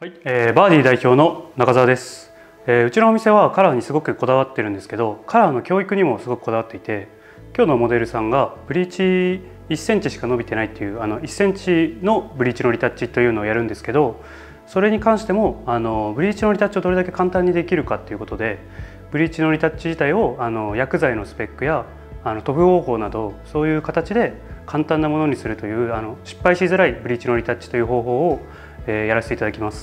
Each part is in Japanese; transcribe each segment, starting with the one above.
はい、バーディー代表の中澤です。うちのお店はカラーにすごくこだわってるんですけど、カラーの教育にもすごくこだわっていて、今日のモデルさんがブリーチ1センチしか伸びてないっていう1センチのブリーチのリタッチというのをやるんですけど、それに関してもブリーチのリタッチをどれだけ簡単にできるかっていうことで、ブリーチのリタッチ自体を薬剤のスペックや塗布方法などそういう形で簡単なものにするという失敗しづらいブリーチのリタッチという方法をやらせていただきます。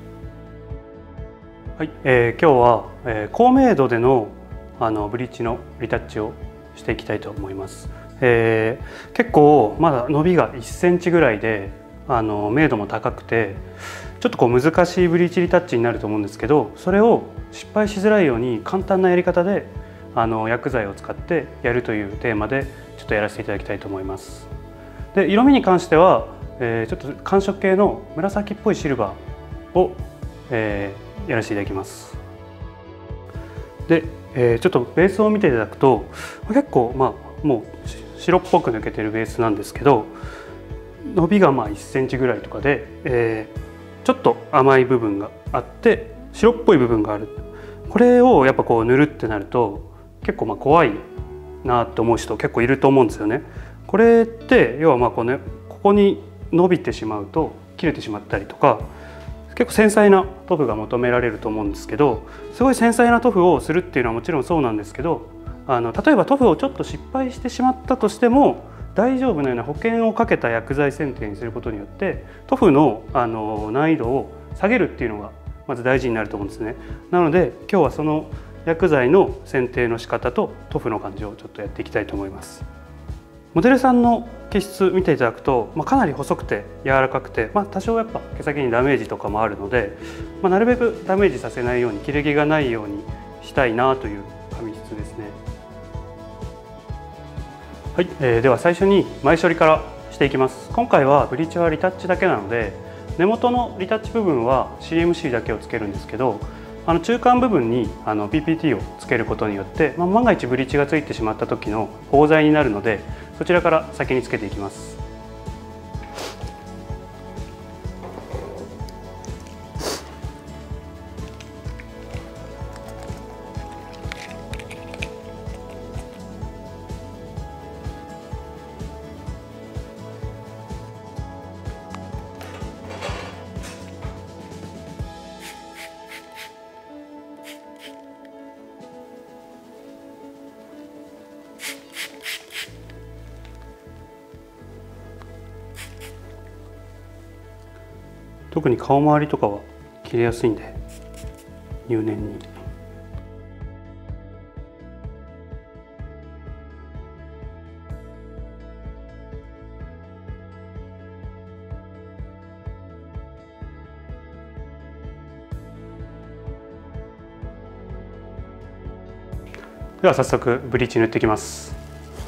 はい、今日は、高明度でのブリーチのリタッチをしていきたいと思います。結構まだ伸びが1センチぐらいで明度も高くてちょっと難しいブリーチリタッチになると思うんですけど、それを失敗しづらいように簡単なやり方で薬剤を使ってやるというテーマでちょっとやらせていただきたいと思います。で、色味に関してはちょっと寒色系の紫っぽいシルバーを、やらせていただきます。で、ちょっとベースを見ていただくと結構もう白っぽく抜けてるベースなんですけど、伸びが1センチぐらいとかで、ちょっと甘い部分があって白っぽい部分がある。これをやっぱ塗るってなると結構怖いなって思う人結構いると思うんですよね。これって要はここに伸びてしまうと切れてしまったりとか、結構繊細な塗布が求められると思うんですけど、すごい繊細な塗布をするっていうのはもちろんそうなんですけど、例えば塗布をちょっと失敗してしまったとしても大丈夫なような保険をかけた薬剤選定にすることによって塗布の難易度を下げるっていうのがまず大事になると思うんですね。なので今日はその薬剤の選定の仕方と塗布の感じをちょっとやっていきたいと思います。モデルさんの毛質見ていただくと、かなり細くて柔らかくて、多少やっぱ毛先にダメージとかもあるので、なるべくダメージさせないように切れ毛がないようにしたいなという髪質ですね。はい、では最初に前処理からしていきます。今回はブリーチはリタッチだけなので、根元のリタッチ部分は CMC だけをつけるんですけど、中間部分にPPT をつけることによって、万が一ブリーチがついてしまった時の保護剤になるので、そちらから先につけていきます。特に顔周りとかは切れやすいんで入念に。では早速ブリーチ塗っていきます。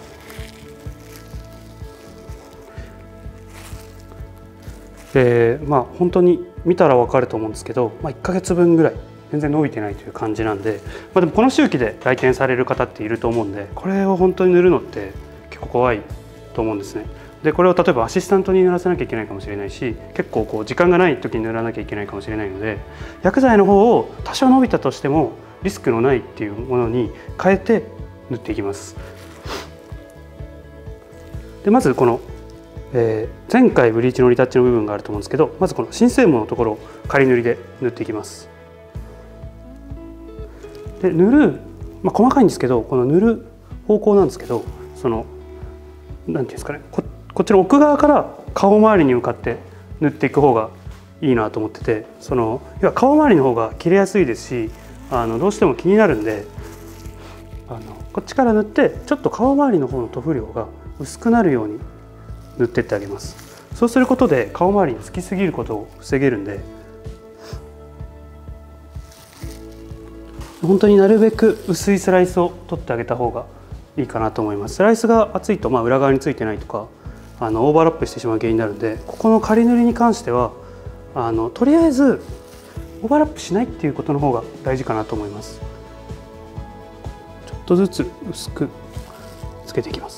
本当に見たら分かると思うんですけど、1ヶ月分ぐらい全然伸びてないという感じなんで、でもこの周期で来店される方っていると思うんで、これを本当に塗るのって結構怖いと思うんですね。でこれを例えばアシスタントに塗らせなきゃいけないかもしれないし、結構時間がない時に塗らなきゃいけないかもしれないので、薬剤の方を多少伸びたとしてもリスクのないっていうものに変えて塗っていきます。でまずこの前回ブリーチのリタッチの部分があると思うんですけど、まずこの新生毛のところを仮塗りで塗っていきます。で塗る、細かいんですけど、この塗る方向なんですけど、なんていうんですかね、こっちの奥側から顔周りに向かって塗っていく方がいいなと思ってて、要は顔周りの方が切れやすいですし、どうしても気になるんで、こっちから塗ってちょっと顔周りの方の塗布量が薄くなるように塗ってってあげます。そうすることで顔周りにつきすぎることを防げるんで、本当になるべく薄いスライスを取ってあげた方がいいかなと思います。スライスが厚いと裏側についてないとかオーバーラップしてしまう原因になるんで、ここの仮塗りに関してはとりあえずオーバーラップしないっていうことの方が大事かなと思います。ちょっとずつ薄くつけていきます。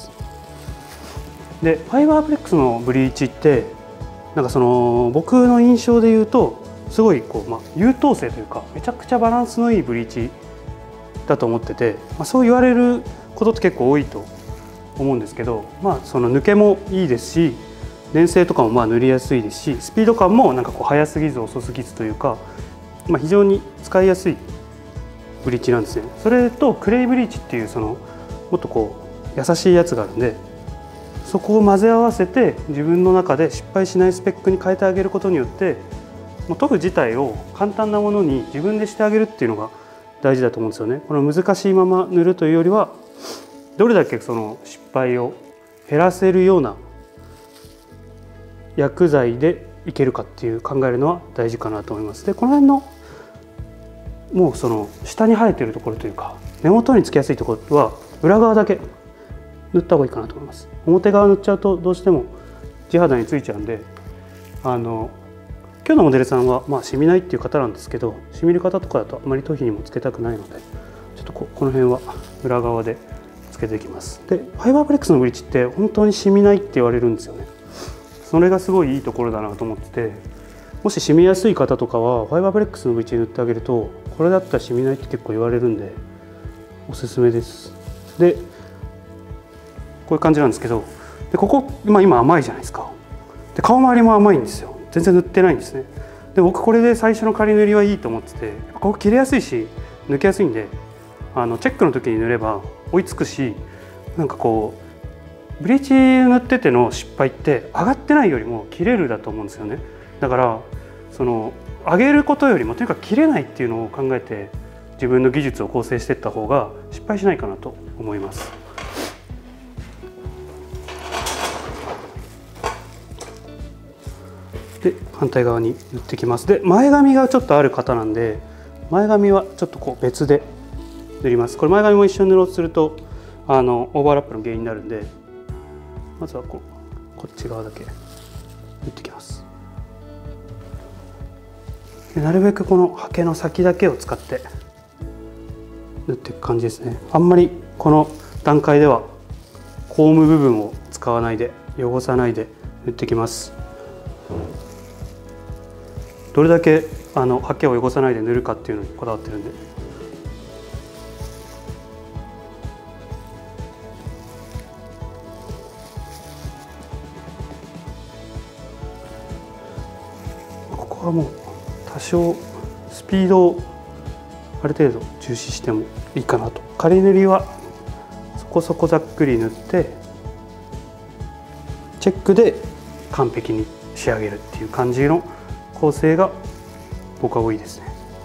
でファイバープレックスのブリーチって僕の印象で言うとすごいこう、優等生というかめちゃくちゃバランスのいいブリーチだと思ってて、そう言われることって結構多いと思うんですけど、その抜けもいいですし、粘性とかも塗りやすいですし、スピード感もなんかこう速すぎず遅すぎずというか、非常に使いやすいブリーチなんですね。それとクレイブリーチっていうそのもっとこう優しいやつがあるんで、そこを混ぜ合わせて自分の中で失敗しないスペックに変えてあげることによって、もう塗布自体を簡単なものに自分でしてあげるっていうのが大事だと思うんですよね。この難しいまま塗るというよりは、どれだけその失敗を減らせるような薬剤でいけるかっていう考えるのは大事かなと思います。でこの辺のもうその下に生えてるところというか根元につきやすいところは裏側だけ塗った方がいいかなと思います。表側塗っちゃうとどうしても地肌についちゃうんで、今日のモデルさんは染みないっていう方なんですけど、染みる方とかだとあまり頭皮にもつけたくないので、ちょっとこの辺は裏側でつけていきます。でファイバーブレックスのブリーチって本当に染みないって言われるんですよね。それがすごいいいところだなと思ってて、もし染みやすい方とかはファイバーブレックスのブリーチ塗ってあげると、これだったら染みないって結構言われるんでおすすめです。でこういう感じなんですけど、でここ、今甘いじゃないですか。で顔周りも甘いんですよ。全然塗ってないんですね。で僕これで最初の仮塗りはいいと思ってて、ここ切れやすいし抜けやすいんで、チェックの時に塗れば追いつくし、なんかこうブリーチ塗ってての失敗って上がってないよりも切れるだと思うんですよね。だからその上げることよりもとにかく切れないっていうのを考えて自分の技術を構成していった方が失敗しないかなと思います。で反対側に塗ってきます。で前髪がちょっとある方なんで、前髪はちょっとこう別で塗ります。これ前髪も一緒に塗ろうとするとオーバーラップの原因になるんで、まずはこっち側だけ塗ってきます。でなるべくこのハケの先だけを使って塗っていく感じですね。あんまりこの段階ではコーム部分を使わないで、汚さないで塗ってきます。どれだけハケを汚さないで塗るかっていうのにこだわってるんで。ここはもう多少スピードをある程度重視してもいいかなと。仮塗りはそこそこざっくり塗ってチェックで完璧に仕上げるっていう感じの構成が僕は多いですね。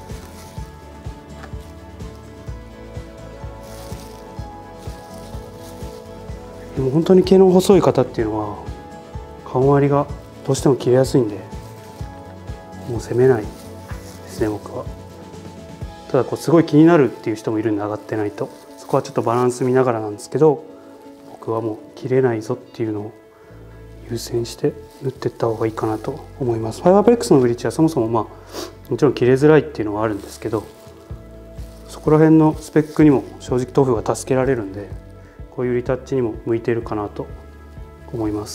でも本当に毛の細い方っていうのは顔周りがどうしても切れやすいんで、もう攻めないですね僕は。ただすごい気になるっていう人もいるんで、上がってないとそこはちょっとバランス見ながらなんですけど、僕はもう切れないぞっていうのを優先して塗っていった方がいいかなと思います。ファイバーブレックスのブリーチはそもそももちろん切れづらいっていうのはあるんですけど、そこら辺のスペックにも正直塗布が助けられるんで、こういうリタッチにも向いているかなと思います。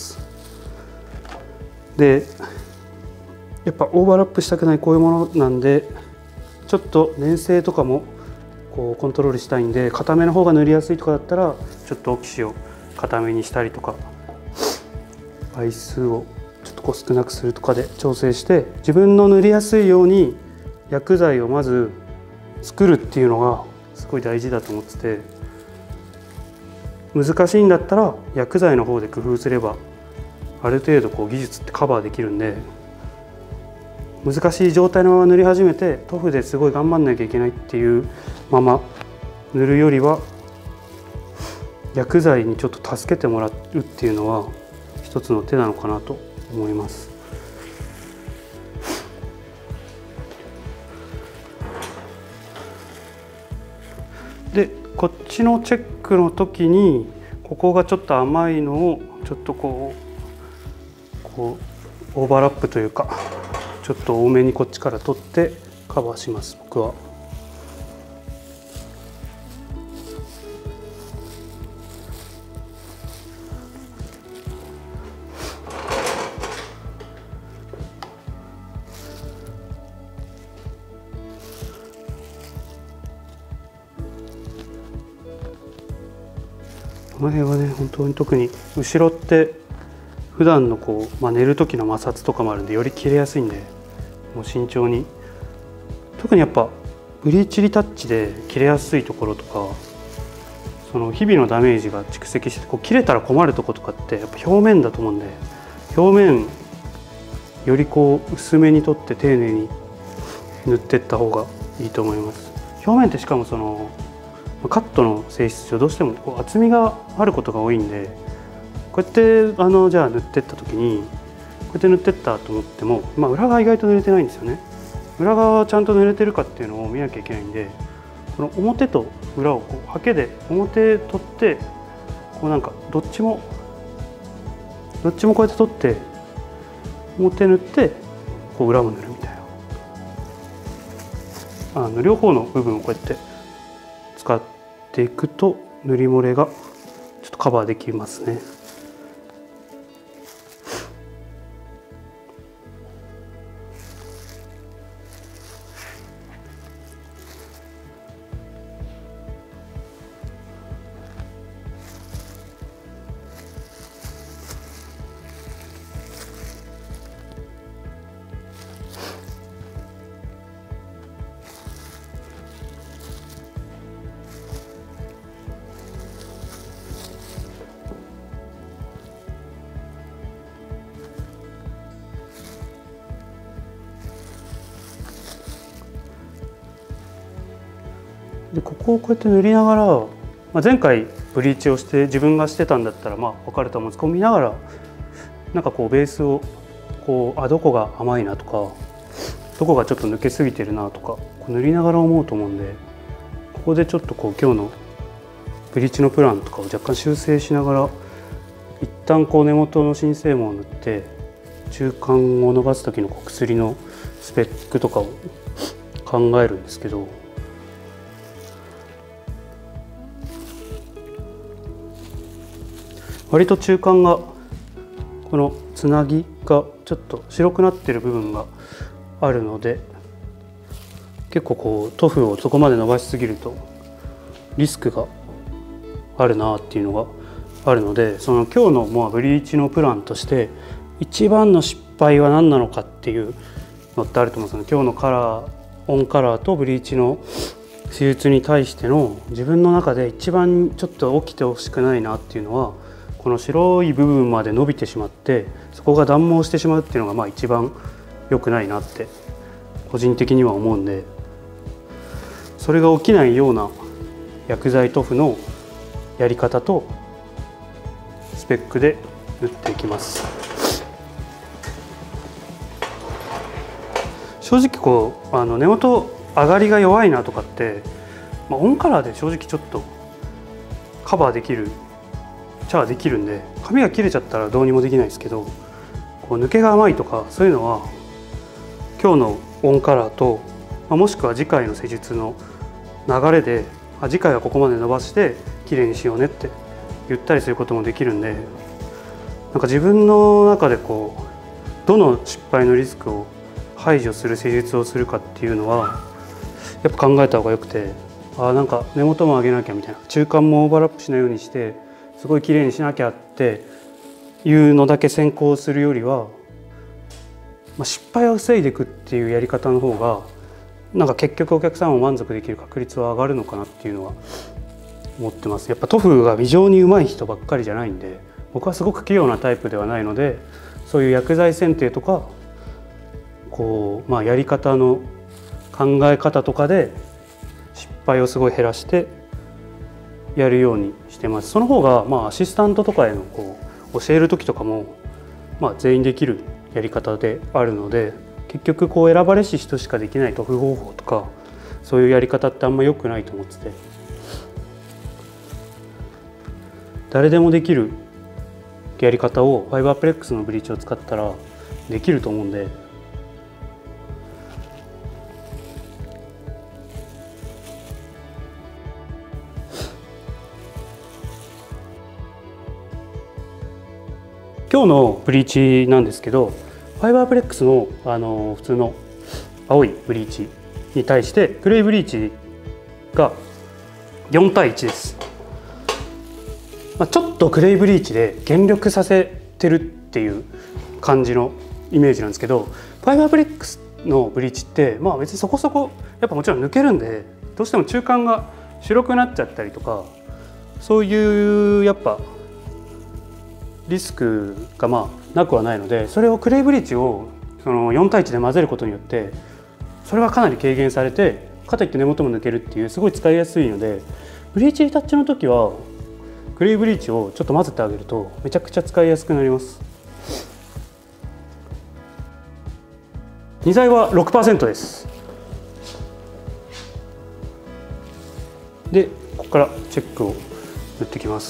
でやっぱオーバーラップしたくないこういうものなんで、ちょっと粘性とかもこうコントロールしたいんで、固めの方が塗りやすいとかだったらちょっとオキシを固めにしたりとか、倍数をちょっと少なくするとかで調整して、自分の塗りやすいように薬剤をまず作るっていうのがすごい大事だと思ってて、難しいんだったら薬剤の方で工夫すればある程度技術ってカバーできるんで、難しい状態のまま塗り始めて塗布ですごい頑張んなきゃいけないっていうまま塗るよりは、薬剤にちょっと助けてもらうっていうのは一つの手なのかなと思います。でこっちのチェックの時にここがちょっと甘いのをちょっとこうオーバーラップというかちょっと多めにこっちから取ってカバーします僕は。 この辺はね本当に特に後ろって普段のこう、寝る時の摩擦とかもあるんでより切れやすいんで、もう慎重に。特にやっぱブリーチリタッチで切れやすいところとか、その日々のダメージが蓄積してこう切れたら困るとことかってやっぱ表面だと思うんで、表面よりこう薄めに取って丁寧に塗っていった方がいいと思います。表面ってしかもそのカットの性質上どうしてもこう厚みがあることが多いんで、こうやってじゃあ塗っていった時にこうやって塗っていったと思っても、裏側意外と塗れてないんですよね。裏側ちゃんと塗れてるかっていうのを見なきゃいけないんで、この表と裏をこうハケで表取ってこうなんかどっちもこうやって取って表塗ってこう裏も塗るみたいな、両方の部分をこうやって使っていくと塗り漏れがちょっとカバーできますね。でここをこうやって塗りながら、前回ブリーチをして自分がしてたんだったら分かると思うんですけど、見ながらなんかこうベースをこうどこが甘いなとかどこがちょっと抜けすぎてるなとかこう塗りながら思うと思うんで、ここでちょっとこう今日のブリーチのプランとかを若干修正しながら、一旦こう根元の新生毛を塗って中間を伸ばす時のこう薬のスペックとかを考えるんですけど、割と中間がこのつなぎがちょっと白くなってる部分があるので、結構こう塗布をそこまで伸ばしすぎるとリスクがあるなっていうのがあるので、その今日のブリーチのプランとして一番の失敗は何なのかっていうのってあると思うんですよね。今日のカラーオンカラーとブリーチの手術に対しての自分の中で一番ちょっと起きてほしくないなっていうのは、この白い部分まで伸びてしまってそこが断毛してしまうっていうのが一番良くないなって個人的には思うんで、それが起きないような薬剤塗布のやり方とスペックで塗っていきます。正直こう根元上がりが弱いなとかって、オンカラーで正直ちょっとカバーできるできるんで、髪が切れちゃったらどうにもできないですけど、こう抜けが甘いとかそういうのは今日のオンカラーと、もしくは次回の施術の流れで次回はここまで伸ばして綺麗にしようねって言ったりすることもできるんで、なんか自分の中でこうどの失敗のリスクを排除する施術をするかっていうのはやっぱ考えた方がよくて、なんか根元も上げなきゃみたいな、中間もオーバーラップしないようにしてすごい綺麗にしなきゃっていうのだけ先行するよりは、失敗を防いでいくっていうやり方の方がなんか結局お客さんを満足できる確率は上がるのかなっていうのは思ってます。やっぱ塗布が非常に上手い人ばっかりじゃないんで、僕はすごく器用なタイプではないので、そういう薬剤選定とかこう、やり方の考え方とかで失敗をすごい減らしてやるようにしてます。その方がアシスタントとかへのこう教える時とかも全員できるやり方であるので、結局こう選ばれし人しかできない塗布方法とかそういうやり方ってあんま良くないと思ってて、誰でもできるやり方をファイバープレックスのブリーチを使ったらできると思うんで、今日のブリーチなんですけど、ファイバープレックスの、普通の青いブリーチに対してグレーブリーチが4対1です。 ちょっとクレイブリーチで減緑させてるっていう感じのイメージなんですけど、ファイバーブリックスのブリーチって別にそこそこやっぱもちろん抜けるんで、どうしても中間が白くなっちゃったりとか、そういうやっぱリスクがなくはないので、それをクレイブリーチをその4対1で混ぜることによってそれがかなり軽減されて、かといって根元も抜けるっていうすごい使いやすいので、ブリーチリタッチの時はクレイブリーチをちょっと混ぜてあげるとめちゃくちゃ使いやすくなります。2剤は 6% です。でここからチェックを塗ってきます。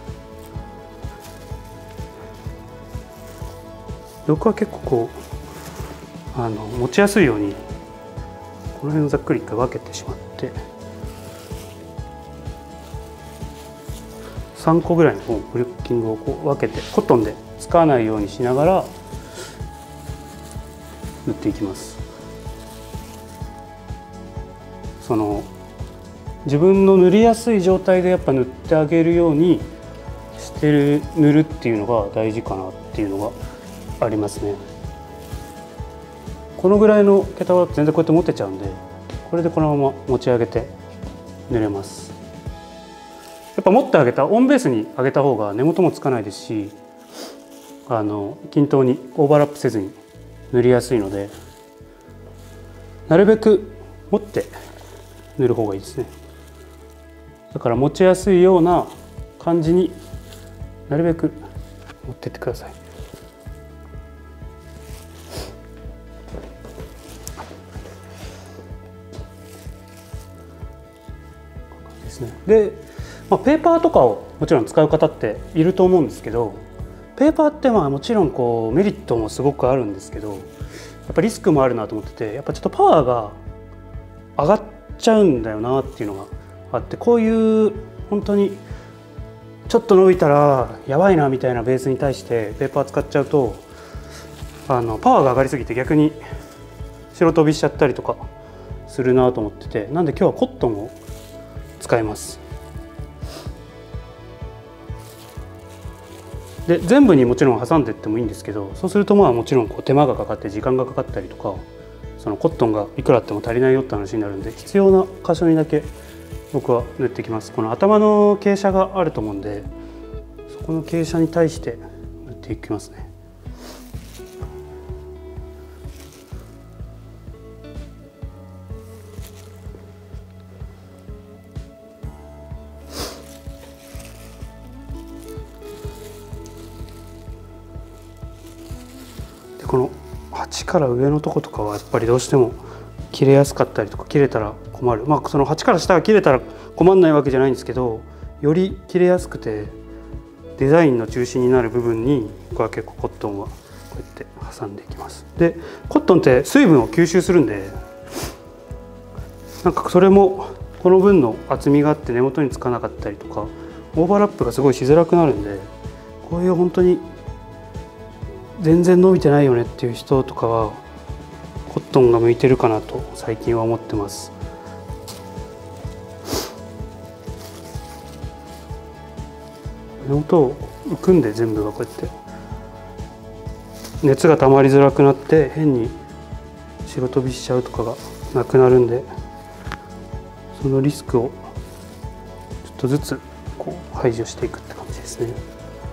僕は結構持ちやすいようにこの辺をざっくり一回分けてしまって、3個ぐらいのブルッキングを分けてコットンで使わないようにしながら塗っていきます。自分の塗りやすい状態でやっぱ塗ってあげるように塗るっていうのが大事かなっていうのがありますね。このぐらいの毛束だと全然こうやって持てちゃうんで、これでこのまま持ち上げて塗れます。やっぱ持ってあげたオンベースに上げた方が根元もつかないですし、均等にオーバーラップせずに塗りやすいので、なるべく持って塗る方がいいですね。だから持ちやすいような感じになるべく持ってってください。で、ペーパーとかをもちろん使う方っていると思うんですけど、ペーパーってもちろんメリットもすごくあるんですけど、やっぱリスクもあるなと思ってて、やっぱちょっとパワーが上がっちゃうんだよなっていうのがあって、こういう本当にちょっと伸びたらやばいなみたいなベースに対してペーパー使っちゃうとパワーが上がりすぎて逆に白飛びしちゃったりとかするなと思ってて、なんで今日はコットンを使います。で全部にもちろん挟んでいってもいいんですけど、そうするともちろん手間がかかって時間がかかったりとか、そのコットンがいくらあっても足りないよって話になるんで、必要な箇所にだけ僕は塗ってきます。この頭の傾斜があると思うんで、そこの傾斜に対して塗っていきますね。この鉢から上のとことかはやっぱりどうしても切れやすかったりとか、切れたら困る、その鉢から下が切れたら困んないわけじゃないんですけど、より切れやすくてデザインの中心になる部分に僕は結構コットンはこうやって挟んでいきます。でコットンって水分を吸収するんで、それもこの分の厚みがあって根元につかなかったりとか、オーバーラップがすごいしづらくなるんで、こういう本当に全然伸びてないよねっていう人とかはコットンが向いてるかなと最近は思ってます。根元を浮くんで全部がこうやって熱が溜まりづらくなって変に白飛びしちゃうとかがなくなるんで、そのリスクをちょっとずつ排除していくって感じですね。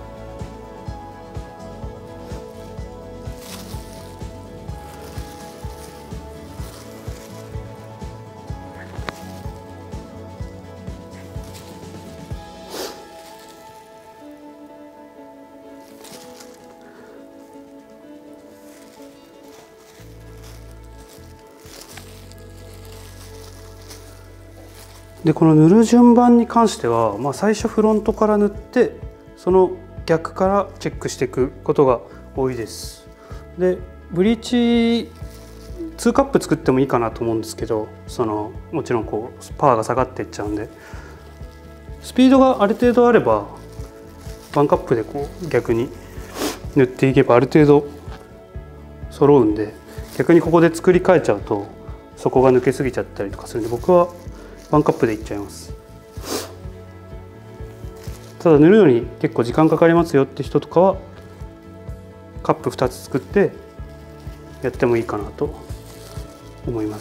でこの塗る順番に関しては、最初フロントから塗ってその逆からチェックしていくことが多いです。でブリーチ2カップ作ってもいいかなと思うんですけど、もちろんパワーが下がっていっちゃうんで、スピードがある程度あれば1カップで逆に塗っていけばある程度揃うんで、逆にここで作り変えちゃうと底が抜けすぎちゃったりとかするんで、僕は1カップでいっちゃいます。たただ塗るのに結構時間かかりますよって人とかはカップ2つ作ってやってもいいかなと思います。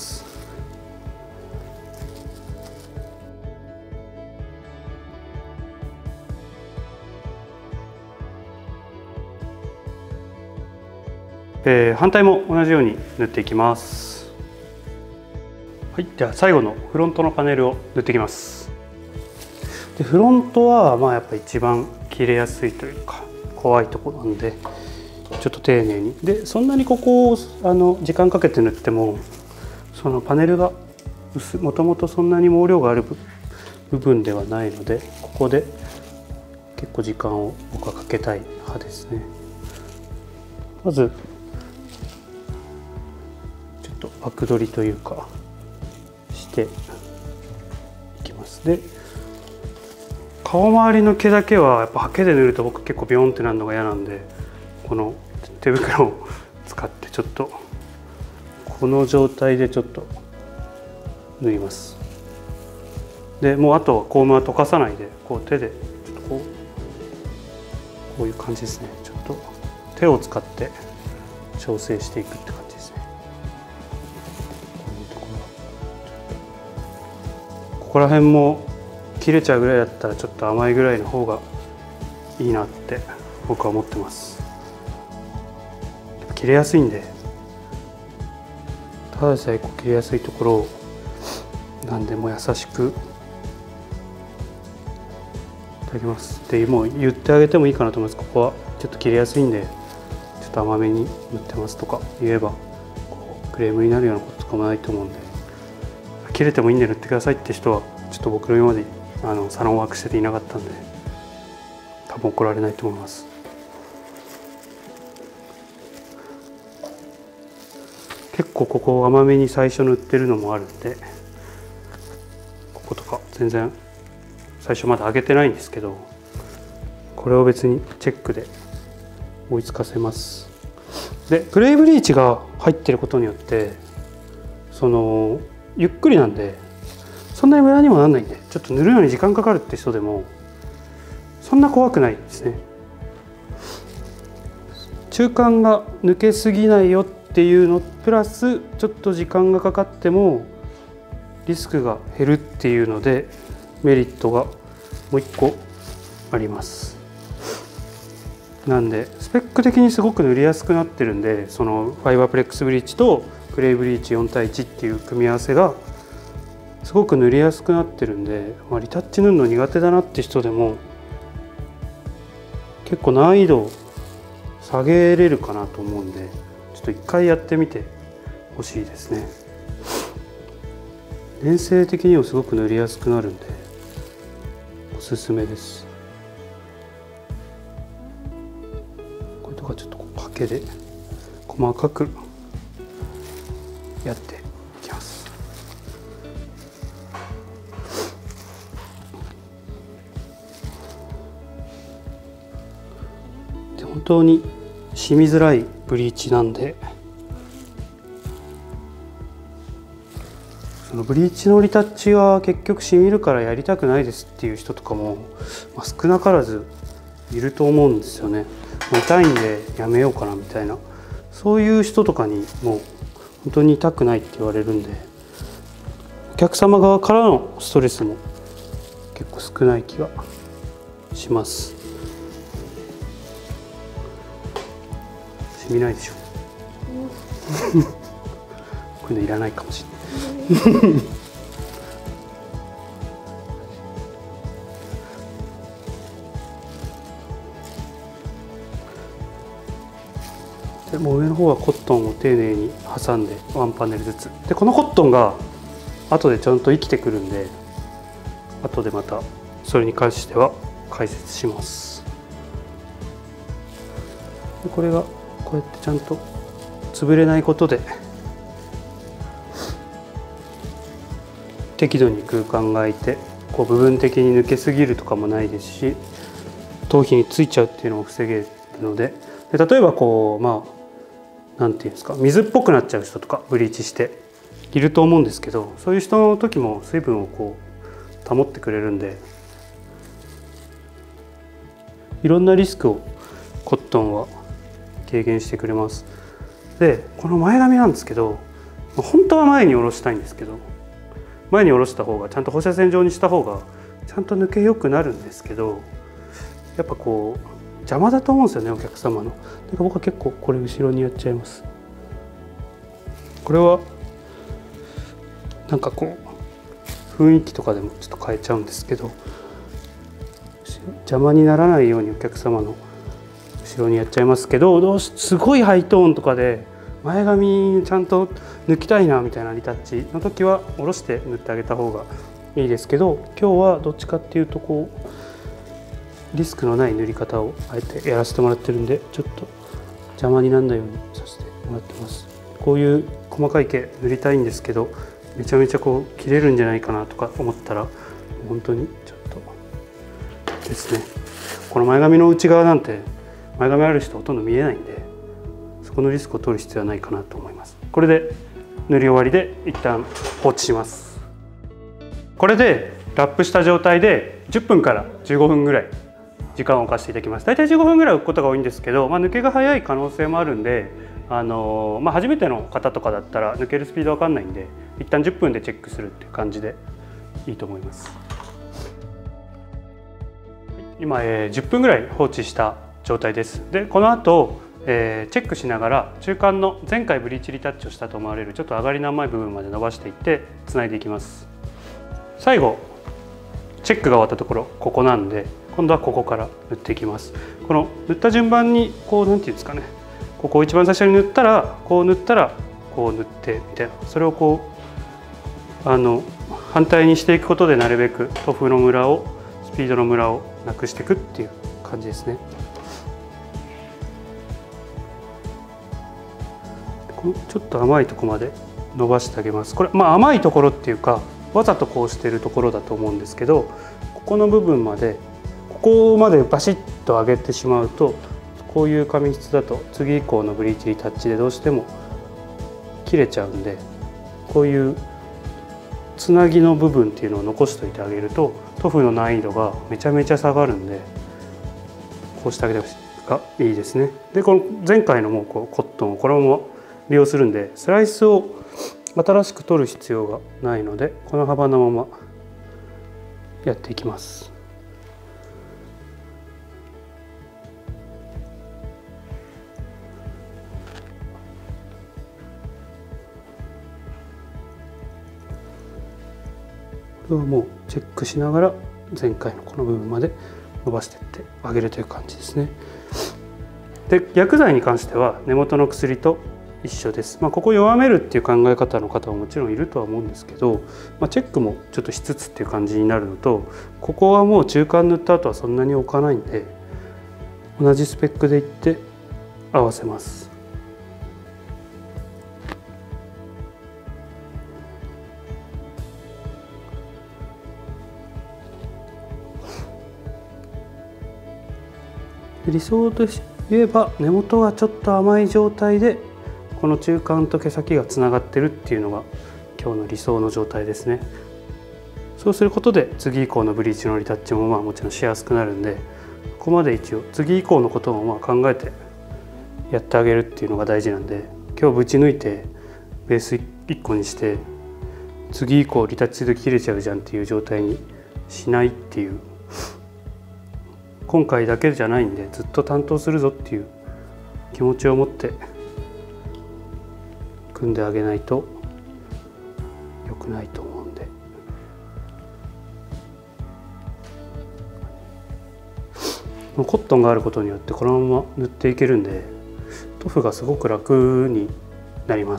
反対も同じように塗っていきます。はい、では最後のフロントのパネルを塗っていきます。でフロントはやっぱ一番切れやすいというか怖いところなんで、ちょっと丁寧に。でそんなにここを時間かけて塗ってもそのパネルがもともとそんなに毛量がある部分ではないので、ここで結構時間を僕はかけたい派ですね。まずちょっと枠取りというかしていきます。で顔周りの毛だけはやっぱハケで塗ると僕結構ビヨンってなるのが嫌なんで、この手袋を使ってちょっとこの状態でちょっと縫います。でもうあとはコームは溶かさないでこう手でちょっとこういう感じですね。ちょっと手を使って調整していくって感じですね。ここら辺も切れちゃうぐらいだったらちょっと甘いぐらいの方がいいなって僕は思ってます。切れやすいんで、ただでさえ切れやすいところを何でも優しくいただきます。でもう言ってあげてもいいかなと思います。ここはちょっと切れやすいんでちょっと甘めに塗ってますとか言えばクレームになるようなこととかもないと思うんで、切れてもいいんで塗ってくださいって人はちょっと僕の今までサロンワークしてていなかったんで多分怒られないと思います。結構ここ甘めに最初塗ってるのもあるんで、こことか全然最初まだ上げてないんですけど、これを別にチェックで追いつかせます。でグレーブリーチが入ってることによってゆっくりなんでそんなにムラにもなんないんで、ちょっと塗るのに時間かかるって人でもそんな怖くないですね。中間が抜けすぎないよっていうのプラスちょっと時間がかかってもリスクが減るっていうのでメリットがもう1個あります。なんでスペック的にすごく塗りやすくなってるんで、そのファイバープレックスブリーチとグレーブリーチ4対1っていう組み合わせがすごく塗りやすくなってるんで、リタッチ塗るの苦手だなって人でも結構難易度を下げれるかなと思うんで、ちょっと一回やってみてほしいですね。粘性的にもすごく塗りやすくなるんでおすすめです。これとかちょっとハケで細かくやっていきます。で本当に染みづらいブリーチなんで、そのブリーチのリタッチは結局染みるからやりたくないですっていう人とかも、少なからずいると思うんですよね。もう痛いんでやめようかなみたいな、そういう人とかにもう本当に痛くないって言われるんで、お客様側からのストレスも結構少ない気がします。染みないでしょこういうのいらないかもしれないでもう上の方はコットンを丁寧に挟んでワンパネルずつで、このコットンが後でちゃんと生きてくるんで、後でまたそれに関しては解説します。でこれがこうやってちゃんと潰れないことで適度に空間が空いて、こう部分的に抜けすぎるとかもないですし、頭皮についちゃうっていうのを防げるので、例えばこうなんていうんですか、水っぽくなっちゃう人とかブリーチしていると思うんですけど、そういう人の時も水分をこう保ってくれるんで、 いろんなリスクをコットンは軽減してくれます。でこの前髪なんですけど、本当は前に下ろしたいんですけど、前に下ろした方がちゃんと放射線状にした方がちゃんと抜けよくなるんですけど、やっぱこう邪魔だと思うんですよね、お客様の。だから僕は結構これ後ろにやっちゃいます。これはなんかこう雰囲気とかでもちょっと変えちゃうんですけど、邪魔にならないようにお客様の後ろにやっちゃいますけど、すごいハイトーンとかで前髪ちゃんと抜きたいなみたいなリタッチの時は下ろして塗ってあげた方がいいですけど、今日はどっちかっていうとこうリスクのない塗り方をあえてやらせてもらってるんで、ちょっと邪魔にならないようにさせてもらってます。こういう細かい毛塗りたいんですけど、めちゃめちゃこう切れるんじゃないかなとか思ったら本当にちょっとですね、この前髪の内側なんて前髪ある人ほとんど見えないんで、そこのリスクを取る必要はないかなと思います。これで塗り終わりで一旦放置します。これでラップした状態で10分から15分ぐらい時間を置かせていただきます。大体15分ぐらい置くことが多いんですけど、抜けが早い可能性もあるんで、初めての方とかだったら抜けるスピードわかんないんで、一旦10分でチェックするっていう感じでいいと思います。今、10分ぐらい放置した状態です。でこの後、チェックしながら中間の前回ブリーチリタッチをしたと思われるちょっと上がりの甘い部分まで伸ばしていってつないでいきます。最後チェックが終わったところここなんで、今度はここから塗っていきます。この塗った順番にこうなんていうんですかね、ここを一番最初に塗ったらこう塗ったらこう塗ってみたいな、それをこう反対にしていくことでなるべく塗布のムラをスピードのムラをなくしていくっていう感じですね。ちょっと甘いところまで伸ばしてあげます。これ甘いところっていうかわざとこうしてるところだと思うんですけど、ここの部分までここまでバシッと上げてしまうと、こういう髪質だと次以降のブリーチリタッチでどうしても切れちゃうんで、こういうつなぎの部分っていうのを残しておいてあげると塗布の難易度がめちゃめちゃ下がるんで、こうしてあげた方がいいですね。でこの前回のもうコットンをこのまま利用するんで、スライスを新しく取る必要がないので、この幅のままやっていきます。これはもうチェックしながら前回のこの部分まで伸ばしていってあげるという感じですね。で薬剤に関しては根元の薬と一緒です。ここ弱めるっていう考え方の方ももちろんいるとは思うんですけど、チェックもちょっとしつつっていう感じになるのと、ここはもう中間塗った後はそんなに置かないんで、同じスペックでいって合わせます。理想と言えば根元がちょっと甘い状態でこの中間と毛先がつながってるっていうのが今日の理想の状態ですね。そうすることで次以降のブリーチのリタッチももちろんしやすくなるんで、ここまで一応次以降のことも考えてやってあげるっていうのが大事なんで、今日ぶち抜いてベース1個にして次以降リタッチで切れちゃうじゃんっていう状態にしないっていう、今回だけじゃないんでずっと担当するぞっていう気持ちを持って組んであげないと良くないと思うんで、コットンがあることによってこのまま塗っていけるんで塗布がすごく楽になります。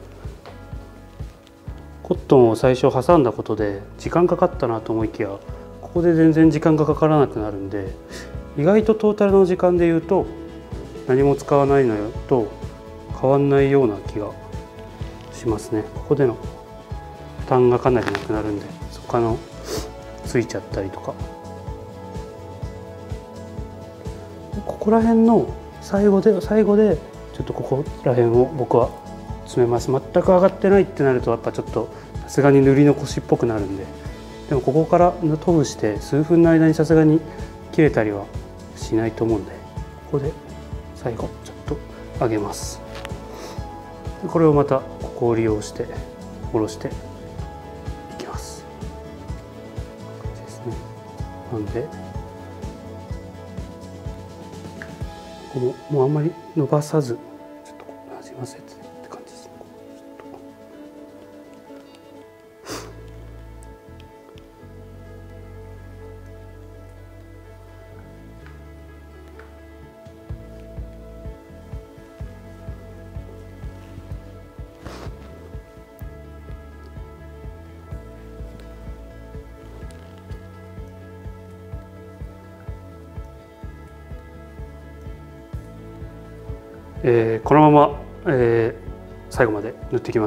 コットンを最初挟んだことで時間かかったなと思いきや、ここで全然時間がかからなくなるんで、意外とトータルの時間でいうと何も使わないのと変わんないような気がしますね。ここでの負担がかなりなくなるんで、そこのついちゃったりとか、ここら辺の最後でちょっとここら辺を僕は詰めます。全く上がってないってなるとやっぱちょっとさすがに塗り残しっぽくなるんで、でもここから塗布して数分の間にさすがに切れたりはしないと思うんで、ここで最後ちょっと上げます。これをまたここを利用して下ろしていきます。こんな感じですね。なんでここもうあんまり伸ばさず、ちょっとなじませてって感じですね。このまま、最後まで塗っていきます。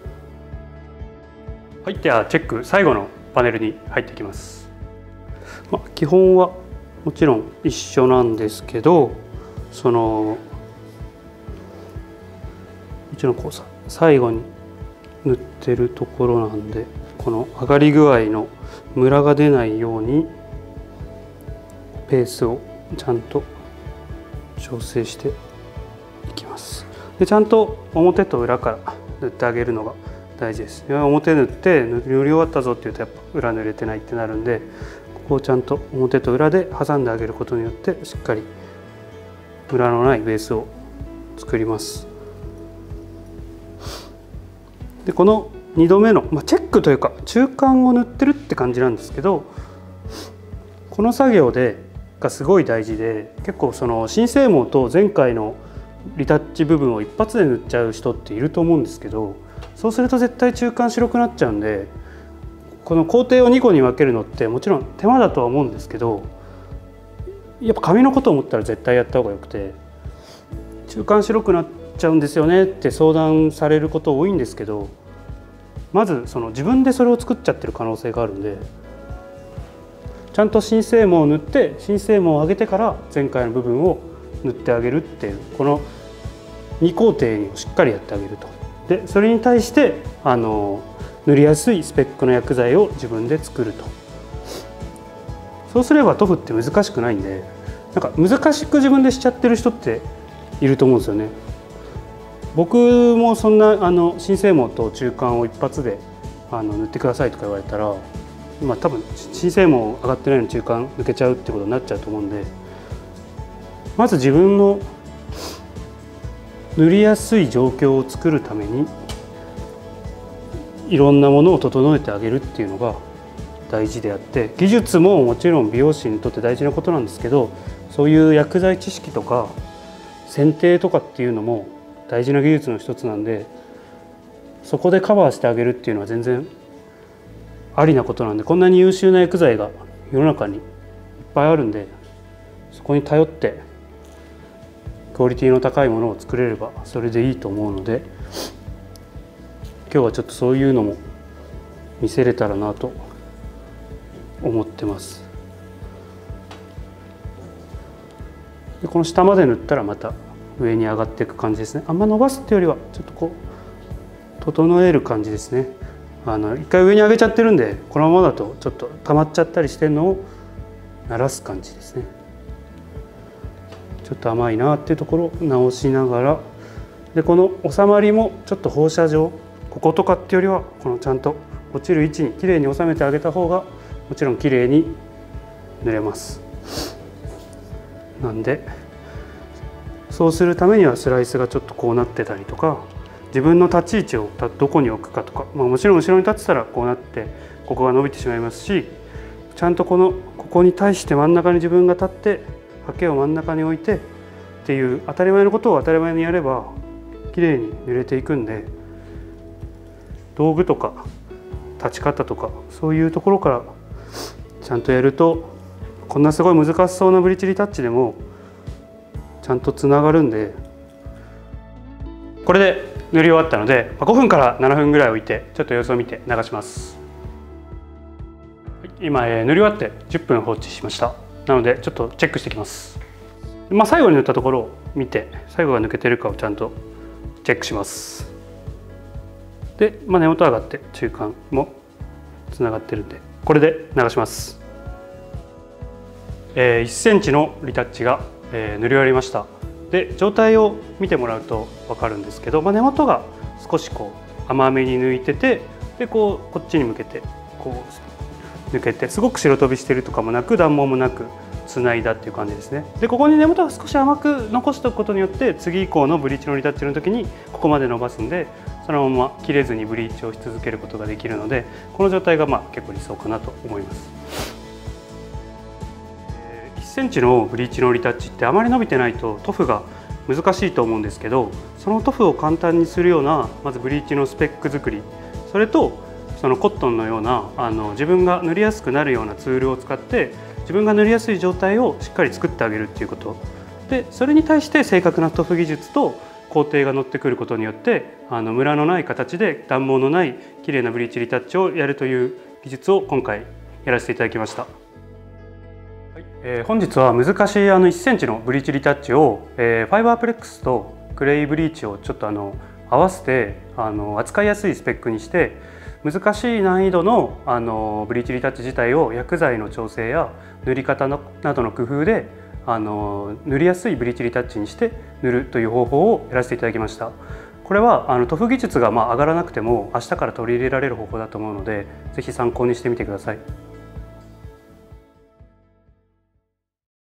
はい、ではチェック、最後のパネルに入っていきます。基本はもちろん一緒なんですけど、もちろんこう最後に塗ってるところなんで、この上がり具合のムラが出ないようにペースをちゃんと調整していきます。でちゃんと表と裏から塗ってあげるのが大事です。表塗って塗り終わったぞっていうとやっぱ裏塗れてないってなるんで、ここをちゃんと表と裏で挟んであげることによってしっかりムラのないベースを作ります。でこの2度目の、チェックというか中間を塗ってるって感じなんですけど、この作業がすごい大事で、結構その新生毛と前回のリタッチ部分を一発で塗っちゃう人っていると思うんですけど、そうすると絶対中間白くなっちゃうんで、この工程を2個に分けるのってもちろん手間だとは思うんですけど、やっぱ髪のことを思ったら絶対やった方がよくて、中間白くなっちゃうんですよねって相談されること多いんですけど、まず自分でそれを作っちゃってる可能性があるんで、ちゃんと新生毛を塗って新生毛を上げてから前回の部分を塗ってあげるっていう、この2工程にしっかりやってあげると。でそれに対して塗りやすいスペックの薬剤を自分で作ると。そうすれば塗布って難しくないんで、なんか難しく自分でしちゃってる人っていると思うんですよね。僕もそんな新生毛と中間を一発で塗ってくださいとか言われたら、多分新生毛上がってないのに中間抜けちゃうってことになっちゃうと思うんで、まず自分の塗りやすい状況を作るためにいろんなものを整えてあげるっていうのが大事であって、技術ももちろん美容師にとって大事なことなんですけど、そういう薬剤知識とか剪定とかっていうのも大事な技術の一つなんで、そこでカバーしてあげるっていうのは全然ありなことなんで、こんなに優秀な薬剤が世の中にいっぱいあるんで、そこに頼ってクオリティの高いものを作れればそれでいいと思うので、今日はちょっとそういうのも見せれたらなと思ってます。でこの下まで塗ったらまた上に上がっていく感じですね。あんま伸ばすっていうよりはちょっとこう整える感じですね。一回上に上げちゃってるんで、このままだとちょっと溜まっちゃったりしてるのを慣らす感じですね。ちょっと甘いなっていうところを直しながら、でこの収まりもちょっと放射状、こことかっていうよりはこのちゃんと落ちる位置にきれいに収めてあげた方がもちろんきれいに塗れます。なんでそうするためにはスライスがちょっとこうなってたりとか、自分の立ち位置をどこに置くかとか、もちろん後ろに立ってたらこうなってここが伸びてしまいますし、ちゃんとここに対して真ん中に自分が立ってハケを真ん中に置いてっていう当たり前のことを当たり前にやればきれいに塗れていくんで、道具とか立ち方とかそういうところからちゃんとやると、こんなすごい難しそうなブリッジリタッチでもちゃんとつながるんで。これで塗り終わったので5分から7分ぐらい置いてちょっと様子を見て流します。今塗り終わって10分放置しました。なのでちょっとチェックしてきます。最後に塗ったところを見て、最後が抜けてるかをちゃんとチェックします。で、根元上がって中間もつながってるんでこれで流します。 1センチのリタッチが、塗り終わりました。で状態を見てもらうと分かるんですけど、根元が少しこう甘めに抜いてて、でこっちに向けてこう抜けて、すごく白飛びしてるとかもなく断毛もなくつないだっていう感じですね。でここに根元が少し甘く残しておくことによって、次以降のブリーチのリタッチの時にここまで伸ばすんで、そのまま切れずにブリーチをし続けることができるので、この状態が結構理想かなと思います。1センチのブリーチのリタッチってあまり伸びてないと塗布が難しいと思うんですけど、その塗布を簡単にするようなまずブリーチのスペック作り、それとそのコットンのような自分が塗りやすくなるようなツールを使って自分が塗りやすい状態をしっかり作ってあげるっていうことで、それに対して正確な塗布技術と工程が乗ってくることによって、ムラのない形で断毛のない綺麗なブリーチリタッチをやるという技術を今回やらせていただきました。本日は難しい1センチのブリーチリタッチを、ファイバープレックスとクレイブリーチをちょっと合わせて扱いやすいスペックにして、難しい難易度のブリーチリタッチ自体を薬剤の調整や塗り方などの工夫で塗りやすいブリーチリタッチにして塗るという方法をやらせていただきました。これは塗布技術が上がらなくても明日から取り入れられる方法だと思うので、是非参考にしてみてください。